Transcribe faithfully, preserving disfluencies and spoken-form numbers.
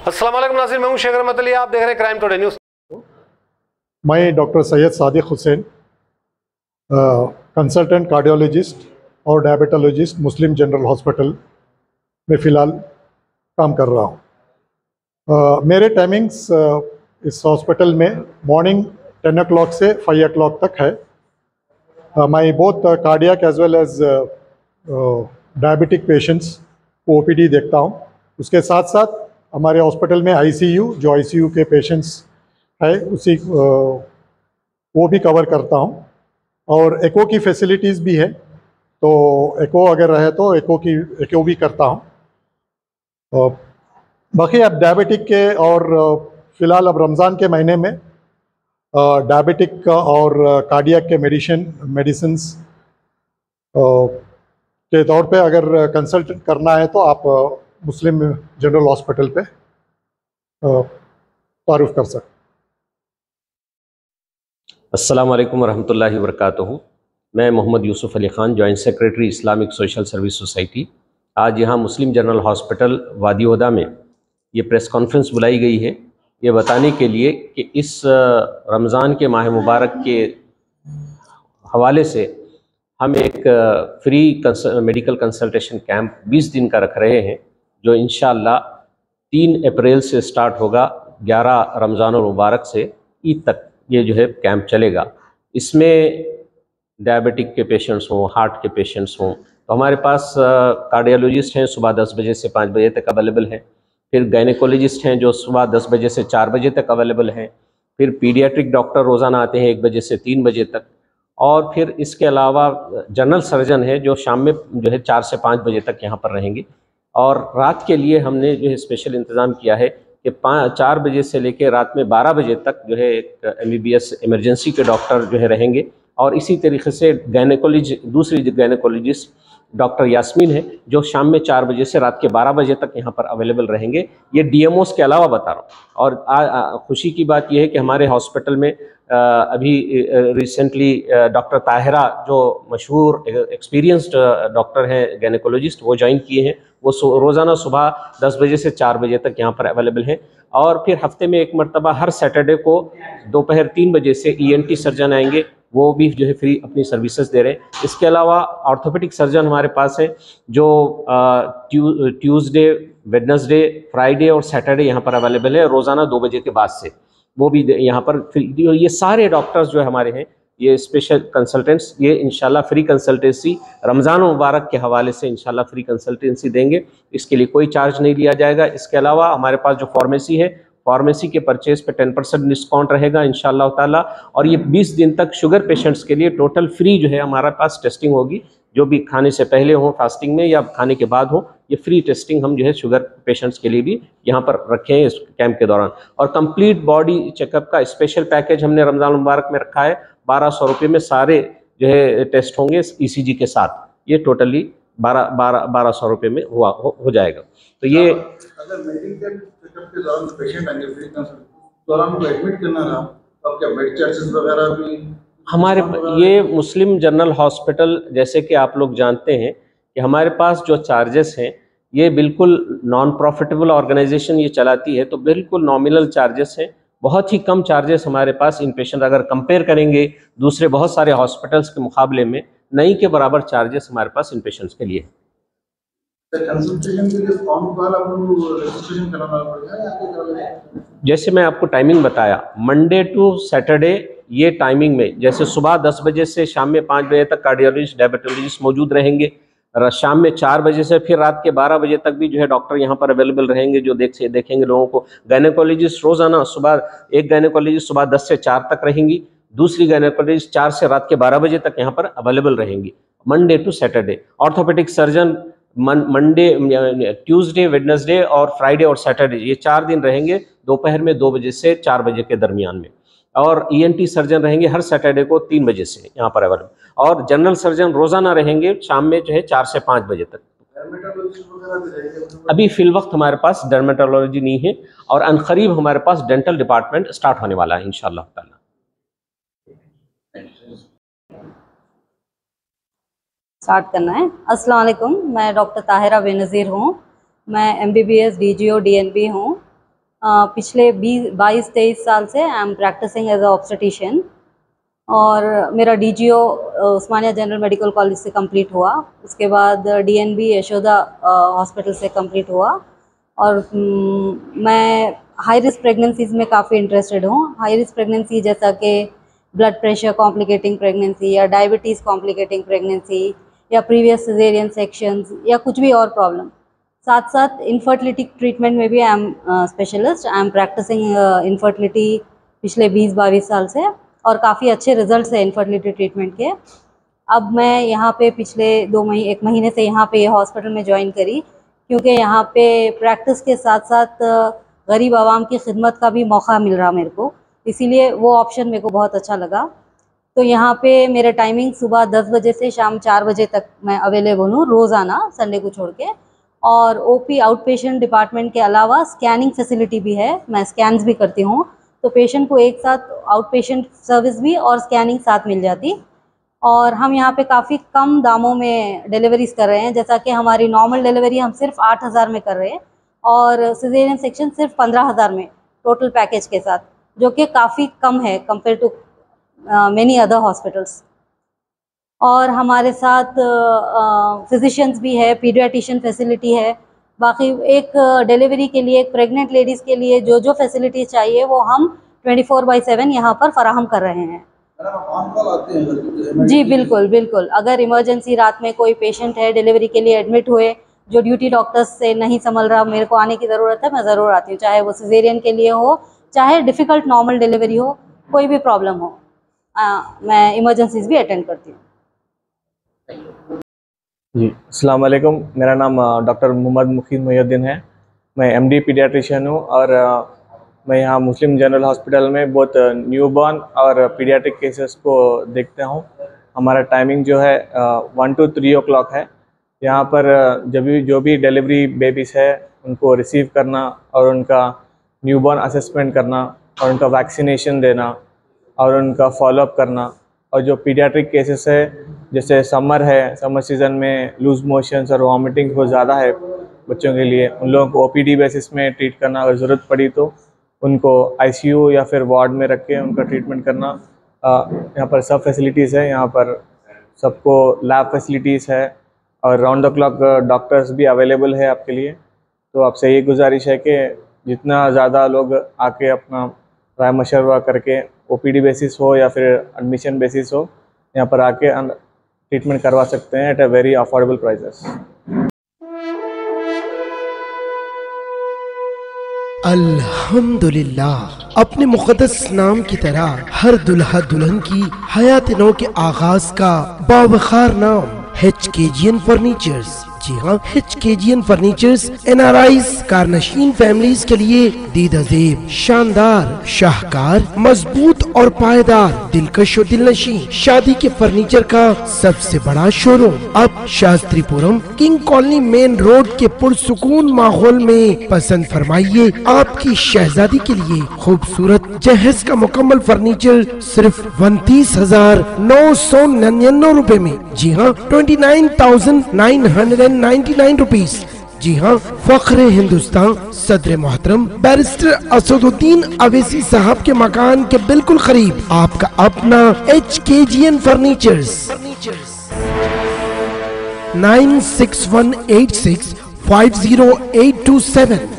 अस्सलाम वालेकुम नाज़रीन, मैं हूं शेख रहमत अली, आप देख रहे हैं क्राइम टुडे न्यूज़। मैं doctor Syed Sadiq Hussain, consultant cardiologist और डायबिटोलॉजिस्ट मुस्लिम जनरल हॉस्पिटल में फ़िलहाल काम कर रहा हूँ। मेरे टाइमिंग्स इस हॉस्पिटल में मॉर्निंग टेन ओ क्लॉक से फाइव ओ क्लॉक तक है। मैं both cardiac as well as diabetic patients को ओ पी डी देखता हूँ। उसके साथ साथ हमारे हॉस्पिटल में आई सी यू, जो आई सी यू के पेशेंट्स है उसी वो भी कवर करता हूँ, और एको की फैसिलिटीज़ भी है, तो एको अगर रहे तो एको की एको भी करता हूँ। बाकी अब डायबिटिक के और फ़िलहाल अब रमज़ान के महीने में डायबिटिक और कार्डियक के मेडिसिन मेडिसिन्स के तौर पे अगर कंसल्ट करना है तो आप मुस्लिम जनरल हॉस्पिटल पे तारुफ कर सकते। अस्सलाम वालेकुम रहमतुल्लाहि व बरकातुहू। मैं Mohammed Yusuf Ali Khan, joint secretary Islamic social service society. आज यहाँ मुस्लिम जनरल हॉस्पिटल वादी वदा में ये प्रेस कॉन्फ्रेंस बुलाई गई है, ये बताने के लिए कि इस रमज़ान के माह मुबारक के हवाले से हम एक फ्री मेडिकल कंसल्टेशन कैंप बीस दिन का रख रहे हैं, जो इंशाअल्लाह तीन अप्रैल से स्टार्ट होगा, ग्यारह रमज़ान मुबारक से ईद तक ये जो है कैंप चलेगा। इसमें डायबिटिक के पेशेंट्स हों, हार्ट के पेशेंट्स हों, तो हमारे पास कार्डियोलॉजिस्ट हैं, सुबह दस बजे से पाँच बजे तक अवेलेबल हैं। फिर गायनेकोलॉजिस्ट हैं जो सुबह दस बजे से चार बजे तक अवेलेबल हैं। फिर पीडियाट्रिक डॉक्टर रोज़ाना आते हैं एक बजे से तीन बजे तक। और फिर इसके अलावा जनरल सर्जन है जो शाम में जो है चार से पाँच बजे तक यहाँ पर रहेंगे। और रात के लिए हमने जो है स्पेशल इंतज़ाम किया है कि पाँच चार बजे से लेकर रात में बारह बजे तक जो है एक M B B S emergency के डॉक्टर जो है रहेंगे। और इसी तरीके से गायनेकोलॉजी दूसरी गायनेकोलॉजिस्ट डॉक्टर यास्मीन है जो शाम में चार बजे से रात के बारह बजे तक यहाँ पर अवेलेबल रहेंगे। ये डी एम ओज़ के अलावा बता रहा हूँ। और आ, आ, खुशी की बात यह है कि हमारे हॉस्पिटल में आ, अभी रिसेंटली डॉक्टर ताहिरा, जो मशहूर एक्सपीरियंस्ड डॉक्टर हैं गायनेकोलॉजिस्ट, वो ज्वाइन किए हैं। वो रोज़ाना सुबह दस बजे से चार बजे तक यहाँ पर अवेलेबल हैं। और फिर हफ्ते में एक मरतबा हर सैटरडे को दोपहर तीन बजे से ई एन टी सर्जन आएंगे, वो भी जो है फ्री अपनी सर्विसेज दे रहे हैं। इसके अलावा ऑर्थोपेडिक सर्जन हमारे पास है जो ट्यू ट्यूसडे, वेडनेसडे, फ्राइडे और सैटरडे यहाँ पर अवेलेबल है, रोज़ाना दो बजे के बाद से वो भी यहाँ पर फ्री। ये सारे डॉक्टर्स जो हमारे हैं, ये स्पेशल कंसल्टेंट्स, ये इंशाल्लाह फ्री कंसल्टेंसी रमज़ान मुबारक के हवाले से इंशाल्लाह फ्री कंसल्टेंसी देंगे। इसके लिए कोई चार्ज नहीं लिया जाएगा। इसके अलावा हमारे पास जो फार्मेसी है, फार्मेसी के परचेज पे टेन परसेंट डिस्काउंट रहेगा इंशाल्लाह ताला। और ये बीस दिन तक शुगर पेशेंट्स के लिए टोटल फ्री जो है हमारे पास टेस्टिंग होगी, जो भी खाने से पहले हो फास्टिंग में या खाने के बाद हो, ये फ्री टेस्टिंग हम जो है शुगर पेशेंट्स के लिए भी यहाँ पर रखे हैं इस कैंप के दौरान। और कंप्लीट बॉडी चेकअप का स्पेशल पैकेज हमने रमज़ान मुबारक में रखा है। बारह सौ रुपये में सारे जो है टेस्ट होंगे ई सी जी के साथ। ये टोटली बारह बारह बारह सौ रुपये में हुआ हो, हो जाएगा। तो ये अगर मेडिकल चेकअप के दौरान पेशेंट आएंगे फ्री कंसल्ट दौरान उनको एडमिट करना रहा, तो क्या बेड चार्जेस वगैरह भी हमारे ये मुस्लिम जनरल हॉस्पिटल, जैसे कि आप लोग जानते हैं कि हमारे पास जो चार्जेस हैं ये बिल्कुल नॉन प्रॉफिटेबल ऑर्गेनाइजेशन ये चलाती है, तो बिल्कुल नॉमिनल चार्जेस हैं। बहुत ही कम चार्जेस हमारे पास इन पेशेंट, अगर कंपेयर करेंगे दूसरे बहुत सारे हॉस्पिटल्स के मुकाबले में, नहीं के बराबर चार्जेस हमारे पास इन पेशेंट्स के लिए। कंसल्टेशन के लिए फॉर्म वाला रजिस्ट्रेशन कराना पड़ेगा। जैसे मैं आपको टाइमिंग बताया, मंडे टू सैटरडे ये टाइमिंग में, जैसे सुबह दस बजे से शाम में पाँच बजे तक कार्डियोलॉजिस्ट, डायबिटोलॉजिस्ट मौजूद रहेंगे। शाम में चार बजे से फिर रात के बारह बजे तक भी जो है डॉक्टर यहाँ पर अवेलेबल रहेंगे, जो देख से देखेंगे लोगों को। गायनेकोलॉजिस्ट रोजाना सुबह एक गायनेकोलॉजिस्ट सुबह दस से चार तक रहेंगी, दूसरी गायनेकोलॉजिस्ट चार से रात के बारह बजे तक यहाँ पर अवेलेबल रहेंगी, Monday to Saturday. Orthopaedic surgeon Monday, Tuesday, Wednesday और फ्राइडे और सैटरडे, ये चार दिन रहेंगे दोपहर में दो बजे से चार बजे के दरमियान में। और ई एन टी सर्जन रहेंगे हर सैटरडे को तीन बजे से यहाँ पर अवेलेबल। और जनरल सर्जन रोजाना रहेंगे शाम में जो है चार से पाँच बजे तक। अभी फिल वक्त हमारे पास डर्मेटोलॉजी नहीं है, और अनकरीब हमारे पास डेंटल डिपार्टमेंट स्टार्ट होने वाला है इंशाअल्लाह ताला। स्टार्ट करना है। अस्सलाम वालेकुम, मैं डॉक्टर ताहिरा बेनज़ीर हूँ। मैं M B B S D G O D N B हूँ। पिछले बीस बाईस तेईस साल से I am practising as a obstetrician और मेरा DGO Osmania general medical college से कंप्लीट हुआ। उसके बाद डीएनबी यशोदा हॉस्पिटल से कंप्लीट हुआ और मैं हाई रिस्क प्रेगनेंसीज में काफ़ी इंटरेस्टेड हूँ। हाई रिस्क प्रेगनेंसी जैसा कि ब्लड प्रेशर कॉम्प्लिकेटिंग प्रेगनेंसी या डायबिटीज़ कॉम्प्लिकेटिंग प्रेगनेंसी या प्रीवियस सिजेरियन सेक्शंस या कुछ भी और प्रॉब्लम, साथ साथ इनफर्टिलिटी ट्रीटमेंट में भी I am specialist. I am practising infertility पिछले बीस बाईस साल से और काफ़ी अच्छे रिजल्ट्स हैं इनफर्टिलिटी ट्रीटमेंट के। अब मैं यहाँ पे पिछले दो महीने एक महीने से यहाँ पे ये हॉस्पिटल में ज्वाइन करी क्योंकि यहाँ पे प्रैक्टिस के साथ साथ गरीब आवाम की खिदमत का भी मौका मिल रहा मेरे को, इसीलिए वो ऑप्शन मेरे को बहुत अच्छा लगा। तो यहाँ पे मेरे टाइमिंग सुबह दस बजे से शाम चार बजे तक मैं अवेलेबल हूँ रोज़ाना, संडे को छोड़ के। और ओपी आउट पेशेंट डिपार्टमेंट के अलावा स्कैनिंग फैसिलिटी भी है, मैं स्कैन्स भी करती हूँ, तो पेशेंट को एक साथ आउट पेशेंट सर्विस भी और स्कैनिंग साथ मिल जाती। और हम यहाँ पे काफ़ी कम दामों में डिलीवरीज कर रहे हैं, जैसा कि हमारी नॉर्मल डिलीवरी हम सिर्फ आठ हज़ार में कर रहे हैं और सिजेरियन सेक्शन सिर्फ पंद्रह हज़ार में टोटल पैकेज के साथ, जो कि काफ़ी कम है compare to many other hospitals. और हमारे साथ फिजिशियंस भी है, पीडियाट्रिशियन फैसिलिटी है। बाकी एक डिलीवरी के लिए, एक प्रेग्नेंट लेडीज़ के लिए जो जो फैसिलिटी चाहिए वो हम ट्वेंटी फोर बाई सेवन यहाँ पर फराहम कर रहे हैं। जी बिल्कुल बिल्कुल, अगर इमरजेंसी रात में कोई पेशेंट है डिलीवरी के लिए एडमिट हुए, जो ड्यूटी डॉक्टर्स से नहीं संभल रहा, मेरे को आने की ज़रूरत है, मैं ज़रूर आती हूँ, चाहे वो सिजेरियन के लिए हो, चाहे डिफ़िकल्ट नॉर्मल डिलीवरी हो, कोई भी प्रॉब्लम हो, आ, मैं इमरजेंसीज भी अटेंड करती हूँ। जी अस्सलाम वालेकुम, मेरा नाम डॉक्टर मोहम्मद मुखीद मुहिउद्दीन है। मैं एमडी पीडियाट्रिशियन हूँ और मैं यहाँ मुस्लिम जनरल हॉस्पिटल में बहुत न्यूबॉर्न और पीडियाट्रिक केसेस को देखता हूँ। हमारा टाइमिंग जो है one to three o'clock है। यहाँ पर जब भी जो भी डिलीवरी बेबीज़ है उनको रिसीव करना और उनका न्यूबॉर्न असेसमेंट करना और उनका वैक्सीनेशन देना और उनका फॉलोअप करना। और जो पीडियाट्रिक केसेस है, जैसे समर है, समर सीज़न में लूज मोशंस और वॉमिटिंग बहुत ज़्यादा है बच्चों के लिए, उन लोगों को ओपीडी बेसिस में ट्रीट करना, अगर ज़रूरत पड़ी तो उनको आईसीयू या फिर वार्ड में रख के उनका ट्रीटमेंट करना। यहाँ पर सब फैसिलिटीज़ है, यहाँ पर सबको लैब फैसिलिटीज़ है और राउंड द क्लॉक डॉक्टर्स भी अवेलेबल है आपके लिए। तो आपसे ये गुजारिश है कि जितना ज़्यादा लोग आके अपना राय मशवरा करके ओपीडी बेसिस हो या फिर एडमिशन बेसिस हो, यहाँ पर आके ट्रीटमेंट करवा सकते हैं at a very affordable prices. अल्हम्दुलिल्लाह, अपने मुक़द्दस नाम की तरह हर दुल्हा दुल्हन की हयात नौ के आगाज का बावखार नाम एचकेजीएन फर्नीचर्स। जी हाँ, एचकेजीएन फर्नीचर्स एनआरआईज कारनशीन फैमिलीज के लिए दीदाजेब, शानदार, शाहकार, मजबूत और पायदार, दिलकश और दिलनशीं शादी के फर्नीचर का सबसे बड़ा शोरूम अब Shastripuram king colony main road के पुरसुकून माहौल में। पसंद फरमाइए आपकी शहजादी के लिए खूबसूरत जहेज का मुकम्मल फर्नीचर सिर्फ उनतीस हजार नौ सौ निन्यानवे रूपए में। जी हाँ, twenty nine thousand nine hundred ninety nine rupees. जी हाँ, फख्र हिंदुस्तान सदर मोहतरम बैरिस्टर असदुद्दीन अवैसी साहब के मकान के बिल्कुल करीब आपका अपना HKGN furnitures. Nine six one eight six five zero eight two seven.